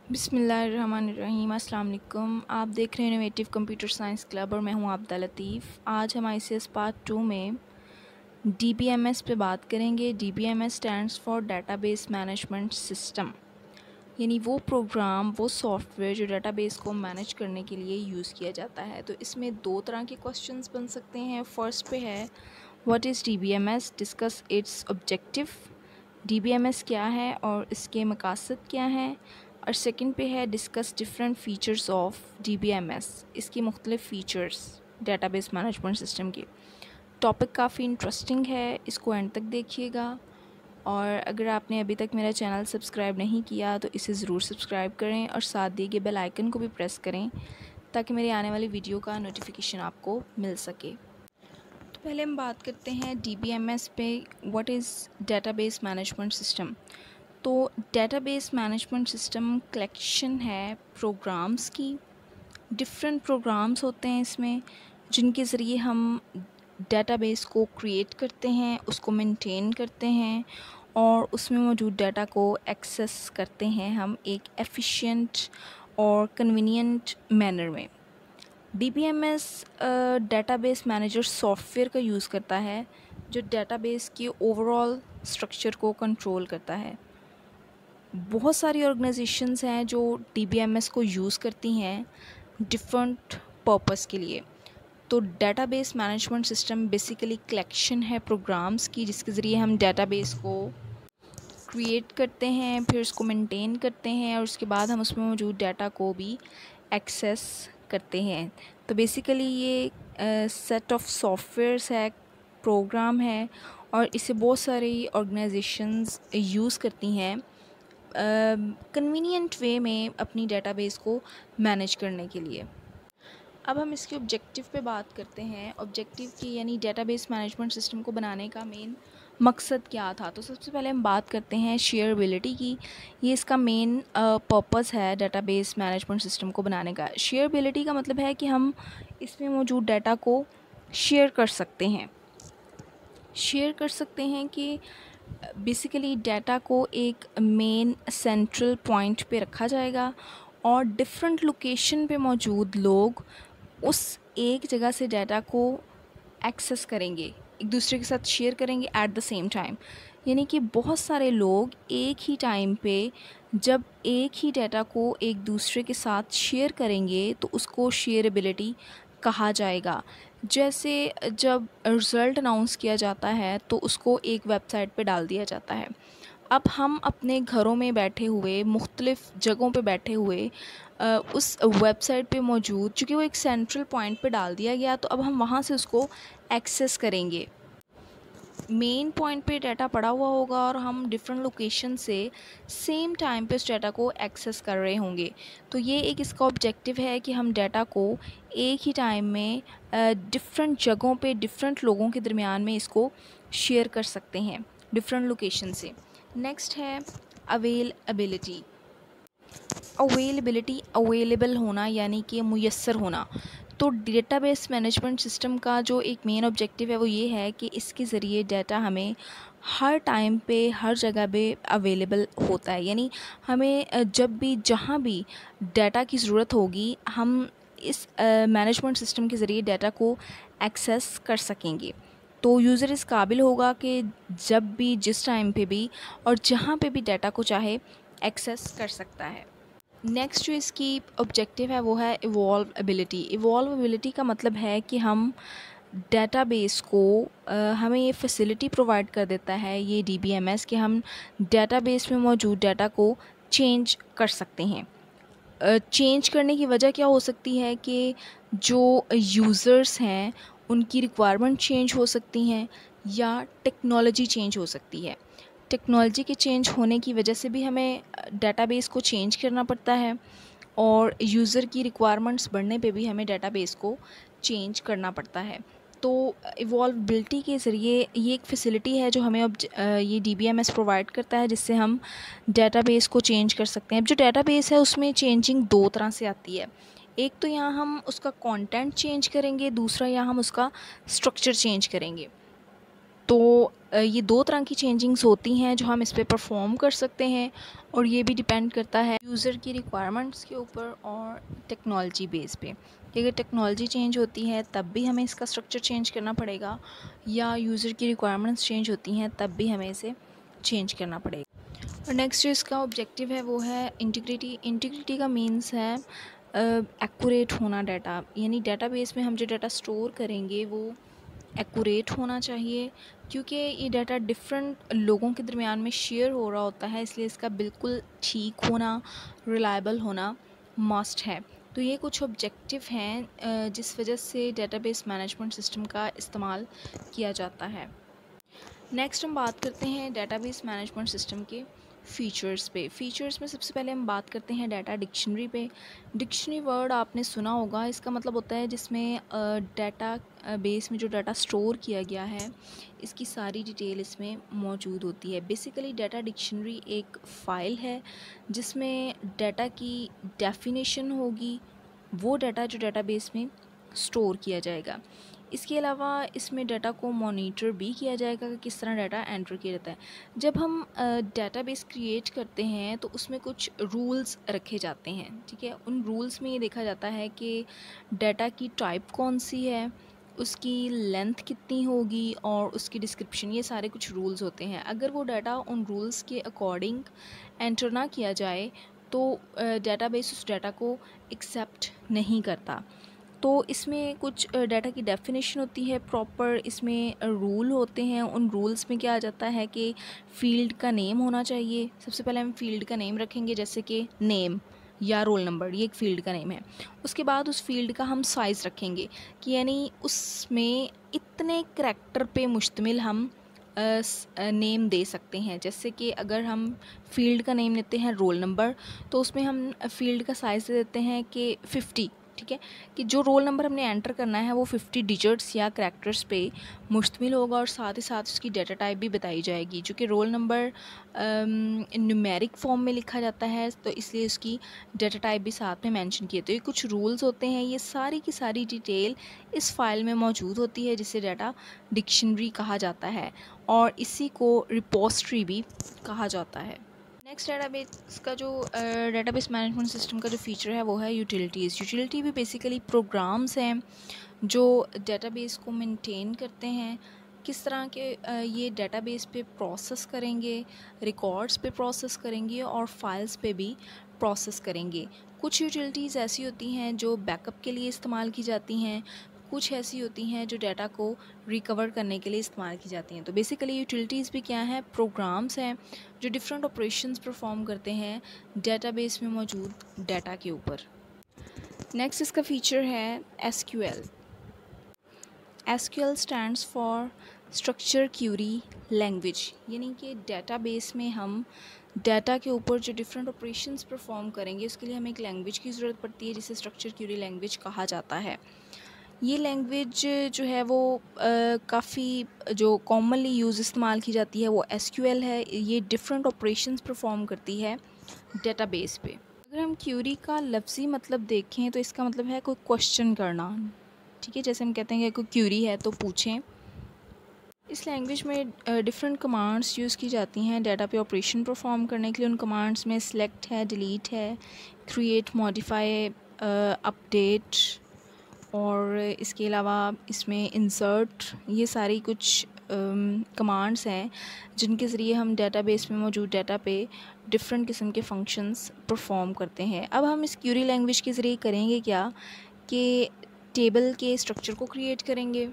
बिस्मिल्लाहिर्रहमानिर्रहीम। अस्सलाम वालेकुम। आप देख रहे हैं इनोवेटिव कंप्यूटर साइंस क्लब और मैं हूं आब्दा लतीफ़। आज हम ICS पार्ट 2 में DBMS पे बात करेंगे। DBMS stands for database management system, यानी वो प्रोग्राम, वो सॉफ्टवेयर जो डेटाबेस को मैनेज करने के लिए यूज़ किया जाता है। तो इसमें दो तरह के क्वेश्चंस बन सकते हैं। फर्स्ट पे है what is DBMS, discuss its objective. DBMS क्या है और इसके मकासद क्या हैं। और सेकंड पे है discuss different features of DBMS, इसकी मुख्तलिफ़ फ़ीचर्स डेटाबेस मैनेजमेंट सिस्टम के। टॉपिक काफ़ी इंटरेस्टिंग है, इसको एंड तक देखिएगा। और अगर आपने अभी तक मेरा चैनल सब्सक्राइब नहीं किया तो इसे ज़रूर सब्सक्राइब करें और साथ दिए गए बेल आइकन को भी प्रेस करें ताकि मेरी आने वाली वीडियो का नोटिफिकेशन आपको मिल सके। तो पहले हम बात करते हैं DBMS पे, what is database management system. तो डेटाबेस मैनेजमेंट सिस्टम कलेक्शन है प्रोग्राम्स की। डिफरेंट प्रोग्राम्स होते हैं इसमें जिनके ज़रिए हम डेटाबेस को क्रिएट करते हैं, उसको मेंटेन करते हैं और उसमें मौजूद डाटा को एक्सेस करते हैं हम एक एफिशिएंट और कन्वीनियंट मैनर में। DBMS डेटाबेस मैनेजर सॉफ्टवेयर का यूज़ करता है जो डेटाबेस के ओवरऑल स्ट्रक्चर को कंट्रोल करता है। बहुत सारी ऑर्गेनाइजेशंस हैं जो DBMS को यूज़ करती हैं डिफरेंट पर्पस के लिए। तो database management system basically collection है प्रोग्राम्स की जिसके ज़रिए हम डेटाबेस को क्रिएट करते हैं, फिर उसको मेंटेन करते हैं और उसके बाद हम उसमें मौजूद डाटा को भी एक्सेस करते हैं। तो बेसिकली ये सेट ऑफ सॉफ्टवेयर्स है, प्रोग्राम है और इसे बहुत सारी ऑर्गेनाइजेशंस यूज़ करती हैं कन्वीनियंट वे में अपनी डेटाबेस को मैनेज करने के लिए। अब हम इसके ऑब्जेक्टिव पे बात करते हैं। ऑब्जेक्टिव की यानी डेटाबेस मैनेजमेंट सिस्टम को बनाने का मेन मकसद क्या था। तो सबसे पहले हम बात करते हैं शेयरबिलिटी की। ये इसका मेन पर्पस है डेटाबेस मैनेजमेंट सिस्टम को बनाने का। शेयरबिलिटी का मतलब है कि हम इसमें मौजूद डाटा को शेयर कर सकते हैं। शेयर कर सकते हैं कि बेसिकली डाटा को एक मेन सेंट्रल पॉइंट पे रखा जाएगा और डिफरेंट लोकेशन पे मौजूद लोग उस एक जगह से डाटा को एक्सेस करेंगे, एक दूसरे के साथ शेयर करेंगे एट द सेम टाइम। यानी कि बहुत सारे लोग एक ही टाइम पे जब एक ही डाटा को एक दूसरे के साथ शेयर करेंगे तो उसको शेयरेबिलिटी कहा जाएगा। जैसे जब रिज़ल्ट अनाउंस किया जाता है तो उसको एक वेबसाइट पे डाल दिया जाता है। अब हम अपने घरों में बैठे हुए, मुख्तलिफ़ जगहों पे बैठे हुए उस वेबसाइट पे मौजूद, चूँकि वो एक सेंट्रल पॉइंट पे डाल दिया गया तो अब हम वहाँ से उसको एक्सेस करेंगे। मेन पॉइंट पे डाटा पड़ा हुआ होगा और हम डिफरेंट लोकेशन से सेम टाइम पे उस डाटा को एक्सेस कर रहे होंगे। तो ये एक इसका ऑब्जेक्टिव है कि हम डाटा को एक ही टाइम में डिफरेंट जगहों पे डिफरेंट लोगों के दरमियान में इसको शेयर कर सकते हैं डिफरेंट लोकेशन से। नेक्स्ट है अवेलेबिलिटी। अवेलेबल होना यानी कि मुयस्सर होना। तो डेटाबेस मैनेजमेंट सिस्टम का जो एक मेन ऑब्जेक्टिव है वो ये है कि इसके ज़रिए डाटा हमें हर टाइम पे हर जगह पे अवेलेबल होता है। यानी हमें जब भी जहाँ भी डाटा की ज़रूरत होगी हम इस मैनेजमेंट सिस्टम के ज़रिए डाटा को एक्सेस कर सकेंगे। तो यूज़र इस काबिल होगा कि जब भी जिस टाइम पे भी और जहाँ पे भी डाटा को चाहे एक्सेस कर सकता है। नेक्स्ट जो इसकी ऑब्जेक्टिव है वो है इवॉल्वेबिलिटी। इवॉल्वेबिलिटी का मतलब है कि हम डेटाबेस को हमें ये फैसिलिटी प्रोवाइड कर देता है ये DBMS कि हम डेटाबेस में मौजूद डाटा को चेंज कर सकते हैं। चेंज करने की वजह क्या हो सकती है कि जो यूज़र्स हैं उनकी रिक्वायरमेंट चेंज हो सकती हैं या टेक्नोलॉजी चेंज हो सकती है। टेक्नोलॉजी के चेंज होने की वजह से भी हमें डेटाबेस को चेंज करना पड़ता है और यूज़र की रिक्वायरमेंट्स बढ़ने पे भी हमें डेटाबेस को चेंज करना पड़ता है। तो इवॉल्वेबिलिटी के ज़रिए ये एक फ़ैसिलिटी है जो हमें अब ये DBMS प्रोवाइड करता है जिससे हम डेटाबेस को चेंज कर सकते हैं। अब जो डेटाबेस है उसमें चेंजिंग दो तरह से आती है। एक तो यहाँ हम उसका कंटेंट चेंज करेंगे, दूसरा यहाँ हम उसका स्ट्रक्चर चेंज करेंगे। तो ये दो तरह की चेंजिंग्स होती हैं जो हम इस पे परफॉर्म कर सकते हैं, और ये भी डिपेंड करता है यूज़र की रिक्वायरमेंट्स के ऊपर और टेक्नोलॉजी बेस पे, कि अगर टेक्नोलॉजी चेंज होती है तब भी हमें इसका स्ट्रक्चर चेंज करना पड़ेगा, या यूज़र की रिक्वायरमेंट्स चेंज होती हैं तब भी हमें इसे चेंज करना पड़ेगा। और नेक्स्ट जो इसका ऑब्जेक्टिव है वो है इंटीग्रिटी। इंटीग्रिटी का मीन्स है एक्यूरेट होना डाटा, यानी डेटाबेस में हम जो डाटा स्टोर करेंगे वो एक्यूरेट होना चाहिए, क्योंकि ये डाटा डिफरेंट लोगों के दरमियान में शेयर हो रहा होता है, इसलिए इसका बिल्कुल ठीक होना, रिलायबल होना मस्ट है। तो ये कुछ ऑब्जेक्टिव हैं जिस वजह से डेटाबेस मैनेजमेंट सिस्टम का इस्तेमाल किया जाता है। नेक्स्ट हम बात करते हैं डेटाबेस मैनेजमेंट सिस्टम के फ़ीचर्स पे। फ़ीचर्स में सबसे पहले हम बात करते हैं डाटा डिक्शनरी पे। डिक्शनरी वर्ड आपने सुना होगा, इसका मतलब होता है जिसमें डाटा बेस में जो डाटा स्टोर किया गया है इसकी सारी डिटेल इसमें मौजूद होती है। बेसिकली डाटा डिक्शनरी एक फ़ाइल है जिसमें डाटा की डेफिनेशन होगी, वो डाटा जो डाटाबेस में स्टोर किया जाएगा। इसके अलावा इसमें डाटा को मॉनिटर भी किया जाएगा कि किस तरह डाटा एंटर किया जाता है। जब हम डाटाबेस क्रिएट करते हैं तो उसमें कुछ रूल्स रखे जाते हैं, ठीक है। उन रूल्स में ये देखा जाता है कि डाटा की टाइप कौन सी है, उसकी लेंथ कितनी होगी और उसकी डिस्क्रिप्शन, ये सारे कुछ रूल्स होते हैं। अगर वो डाटा उन रूल्स के अकॉर्डिंग एंटर ना किया जाए तो डाटाबेस उस डाटा को एक्सेप्ट नहीं करता। तो इसमें कुछ डाटा की डेफिनेशन होती है प्रॉपर, इसमें रूल होते हैं। उन रूल्स में क्या आ जाता है कि फ़ील्ड का नेम होना चाहिए। सबसे पहले हम फ़ील्ड का नेम रखेंगे, जैसे कि नेम या रोल नंबर, ये एक फ़ील्ड का नेम है। उसके बाद उस फ़ील्ड का हम साइज़ रखेंगे कि यानी उसमें इतने करैक्टर पे मुश्तमिल हम नेम दे सकते हैं। जैसे कि अगर हम फ़ील्ड का नेम लेते हैं रोल नंबर, तो उसमें हम फ़ील्ड का साइज़ दे देते हैं कि 50, ठीक है, कि जो रोल नंबर हमने एंटर करना है वो 50 डिजिट्स या करैक्टर्स पे मुश्तमिल होगा, और साथ ही साथ उसकी डाटा टाइप भी बताई जाएगी। जो कि रोल नंबर न्यूमेरिक फॉर्म में लिखा जाता है, तो इसलिए उसकी डाटा टाइप भी साथ में मेंशन किए। तो ये कुछ रूल्स होते हैं, ये सारी की सारी डिटेल इस फाइल में मौजूद होती है, जिसे डाटा डिक्शनरी कहा जाता है, और इसी को रिपोजिटरी भी कहा जाता है। नेक्स्ट डेटाबेस का जो डेटाबेस मैनेजमेंट सिस्टम का जो फीचर है वो है यूटिलिटीज़। यूटिलिटी भी बेसिकली प्रोग्राम्स हैं जो डेटाबेस को मेंटेन करते हैं। किस तरह के ये डेटाबेस पे प्रोसेस करेंगे, रिकॉर्ड्स पे प्रोसेस करेंगे और फाइल्स पे भी प्रोसेस करेंगे। कुछ यूटिलिटीज़ ऐसी होती हैं जो बैकअप के लिए इस्तेमाल की जाती हैं, कुछ ऐसी होती हैं जो डाटा को रिकवर करने के लिए इस्तेमाल की जाती हैं। तो बेसिकली यूटिलिटीज़ भी क्या हैं, प्रोग्राम्स हैं जो डिफरेंट ऑपरेशंस परफॉर्म करते हैं डेटाबेस में मौजूद डाटा के ऊपर। नेक्स्ट इसका फीचर है SQL. SQL stands for structure query language, यानी कि डेटाबेस में हम डाटा के ऊपर जो डिफरेंट ऑपरेशंस परफॉर्म करेंगे उसके लिए हमें एक लैंग्वेज की ज़रूरत पड़ती है, जिसे स्ट्रक्चर क्यूरी लैंग्वेज कहा जाता है। ये लैंग्वेज जो है वो काफ़ी जो कॉमनली यूज़ इस्तेमाल की जाती है वो एसक्यूएल है। ये डिफरेंट ऑपरेशंस परफॉर्म करती है डेटाबेस पे। अगर हम क्यूरी का लफ्ज़ी मतलब देखें तो इसका मतलब है कोई क्वेश्चन करना, ठीक है। जैसे हम कहते हैं कि कोई क्यूरी है तो पूछें। इस लैंग्वेज में डिफरेंट कमांड्स यूज़ की जाती हैं डाटा पे ऑपरेशन परफॉर्म करने के लिए। उन कमांड्स में सेलेक्ट है, डिलीट है, क्रिएट, मॉडिफाई, अपडेट, और इसके अलावा इसमें इंसर्ट, ये सारी कुछ कमांड्स हैं जिनके ज़रिए हम डेटाबेस में मौजूद डाटा पे डिफरेंट किस्म के फंक्शंस परफॉर्म करते हैं। अब हम इस क्यूरी लैंग्वेज के ज़रिए करेंगे क्या कि टेबल के स्ट्रक्चर को क्रिएट करेंगे।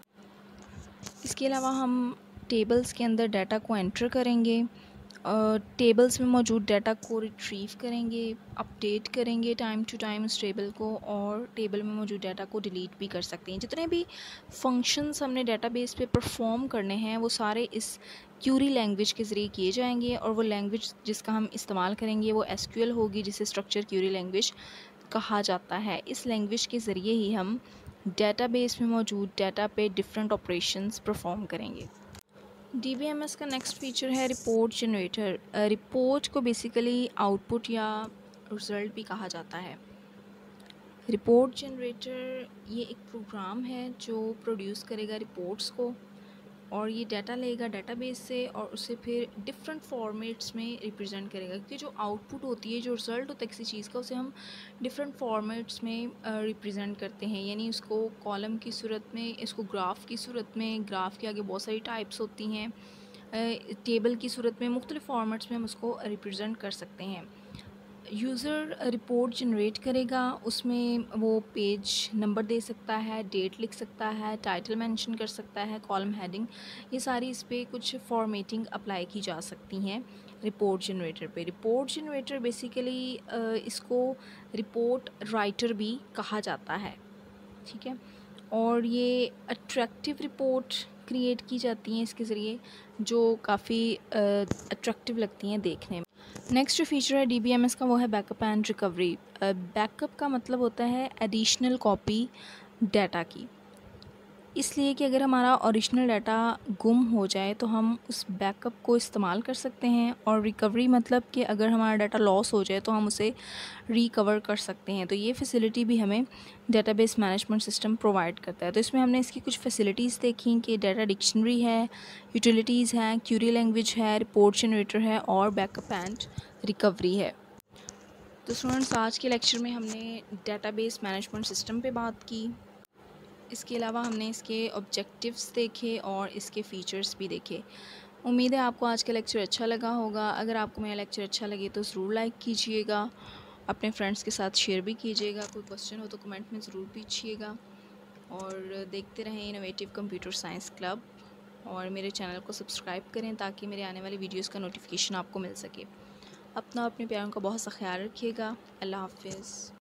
इसके अलावा हम टेबल्स के अंदर डाटा को एंटर करेंगे, टेबल्स में मौजूद डाटा को रिट्रीव करेंगे, अपडेट करेंगे टाइम टू टाइम उस टेबल को, और टेबल में मौजूद डाटा को डिलीट भी कर सकते हैं। जितने भी फंक्शंस हमने डाटाबेस पे परफॉर्म करने हैं वो सारे इस क्यूरी लैंग्वेज के ज़रिए किए जाएंगे, और वो लैंग्वेज जिसका हम इस्तेमाल करेंगे वो एसक्यूएल होगी, जिसे स्ट्रक्चर क्यूरी लैंग्वेज कहा जाता है। इस लैंग्वेज के ज़रिए ही हम डेटाबेस में मौजूद डाटा पे डिफरेंट ऑपरेशंस परफॉर्म करेंगे। DBMS का नेक्स्ट फीचर है रिपोर्ट जनरेटर। रिपोर्ट को बेसिकली आउटपुट या रिज़ल्ट भी कहा जाता है। रिपोर्ट जनरेटर ये एक प्रोग्राम है जो प्रोड्यूस करेगा रिपोर्ट्स को। और ये डाटा लेगा डेटाबेस से और उसे फिर डिफरेंट फॉर्मेट्स में रिप्रेजेंट करेगा, क्योंकि जो आउटपुट होती है, जो रिज़ल्ट होता है किसी चीज़ का, उसे हम डिफरेंट फॉर्मेट्स में रिप्रेजेंट करते हैं। यानी उसको कॉलम की सूरत में, इसको ग्राफ की सूरत में, ग्राफ के आगे बहुत सारी टाइप्स होती हैं, टेबल की सूरत में, मुख्तलिफ़ फॉर्मेट्स में हम उसको रिप्रेजेंट कर सकते हैं। यूज़र रिपोर्ट जनरेट करेगा, उसमें वो पेज नंबर दे सकता है, डेट लिख सकता है, टाइटल मेंशन कर सकता है, कॉलम हेडिंग, ये सारी इस पे कुछ फॉर्मेटिंग अप्लाई की जा सकती हैं रिपोर्ट जनरेटर पे। रिपोर्ट जनरेटर बेसिकली इसको रिपोर्ट राइटर भी कहा जाता है, ठीक है। और ये अट्रैक्टिव रिपोर्ट क्रिएट की जाती हैं इसके ज़रिए, जो काफ़ी अट्रैक्टिव लगती हैं देखने में। नेक्स्ट जो फीचर है DBMS का, वो है बैकअप एंड रिकवरी। बैकअप का मतलब होता है एडिशनल कॉपी डाटा की, इसलिए कि अगर हमारा ओरिजिनल डाटा गुम हो जाए तो हम उस बैकअप को इस्तेमाल कर सकते हैं। और रिकवरी मतलब कि अगर हमारा डाटा लॉस हो जाए तो हम उसे रिकवर कर सकते हैं। तो ये फैसिलिटी भी हमें डेटाबेस मैनेजमेंट सिस्टम प्रोवाइड करता है। तो इसमें हमने इसकी कुछ फैसिलिटीज़ देखी कि डाटा डिक्शनरी है, यूटिलिटीज़ हैं, क्यूरी लैंग्वेज है, रिपोर्ट जनरेटर है और बैकअप एंड रिकवरी है। तो स्टूडेंट्स, आज के लेक्चर में हमने डेटाबेस मैनेजमेंट सिस्टम पे बात की। इसके अलावा हमने इसके ऑब्जेक्टिव्स देखे और इसके फ़ीचर्स भी देखे। उम्मीद है आपको आज का लेक्चर अच्छा लगा होगा। अगर आपको मेरा लेक्चर अच्छा लगे तो ज़रूर लाइक कीजिएगा, अपने फ्रेंड्स के साथ शेयर भी कीजिएगा। कोई क्वेश्चन हो तो कमेंट में ज़रूर पूछिएगा। और देखते रहें इनोवेटिव कंप्यूटर साइंस क्लब, और मेरे चैनल को सब्सक्राइब करें ताकि मेरे आने वाली वीडियोज़ का नोटिफिकेशन आपको मिल सके। अपना अपने प्यारों का बहुत सा ख्याल रखिएगा। अल्लाह हाफिज़।